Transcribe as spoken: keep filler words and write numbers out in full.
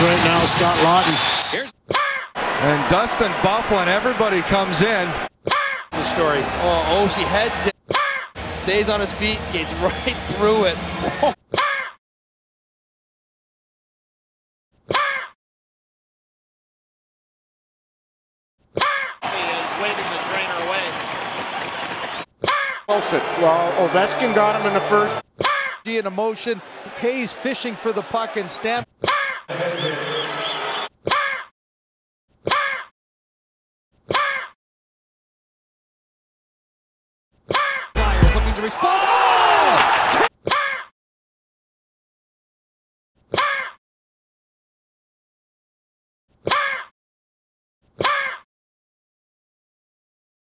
right now, Scott Lawton. Here's and Dustin Byfuglien, everybody comes in. The story. Oh, Oshie heads it. Stays on his feet, skates right through it. He's waving the trainer away. Wilson. Well, Ovechkin got him in the first. In emotion, Hayes fishing for the puck and stamp. Flyers looking to respond.